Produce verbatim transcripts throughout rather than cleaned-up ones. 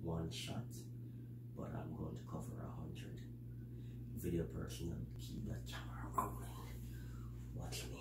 one shot, but I'm going to cover a hundred. Video personal, keep that camera rolling. Watch me.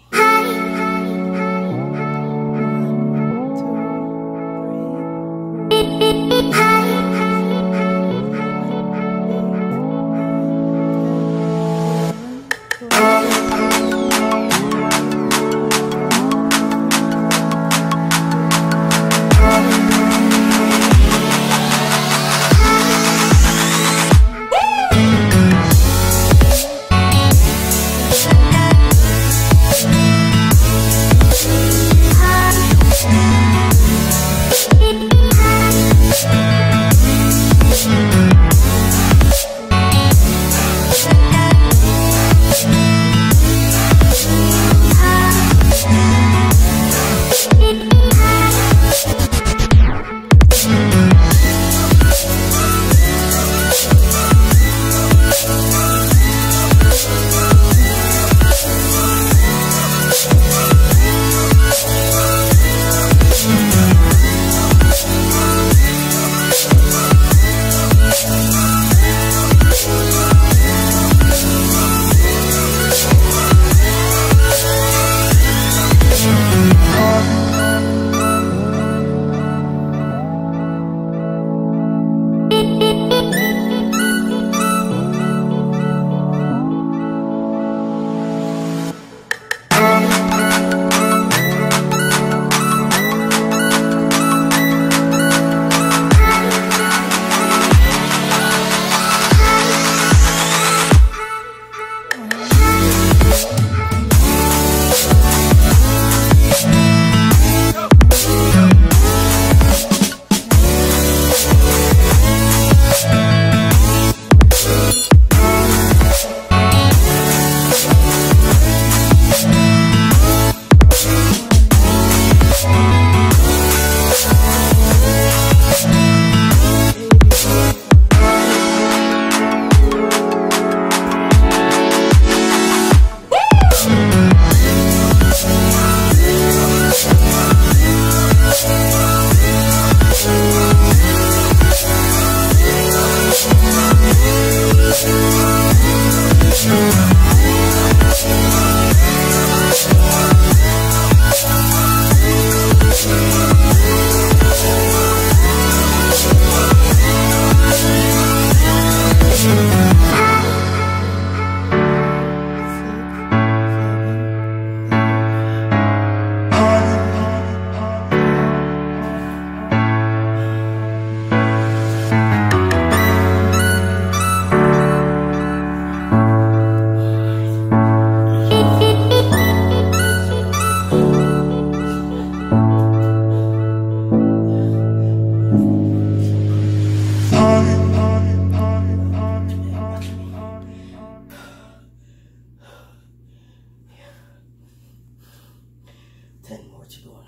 Ten more to go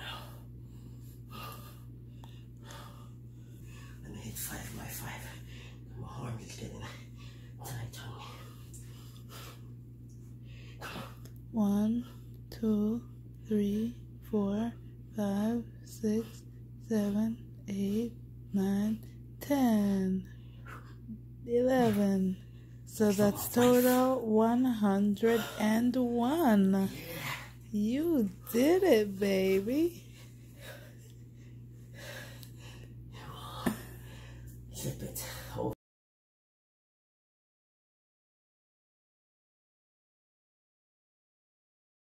now. Let me hit five by five. My arm is getting tight on me. Come on. One, two, three, four, five, six, seven, eight, nine, ten, eleven. So that's total one hundred and one. You did it, baby. Zip it.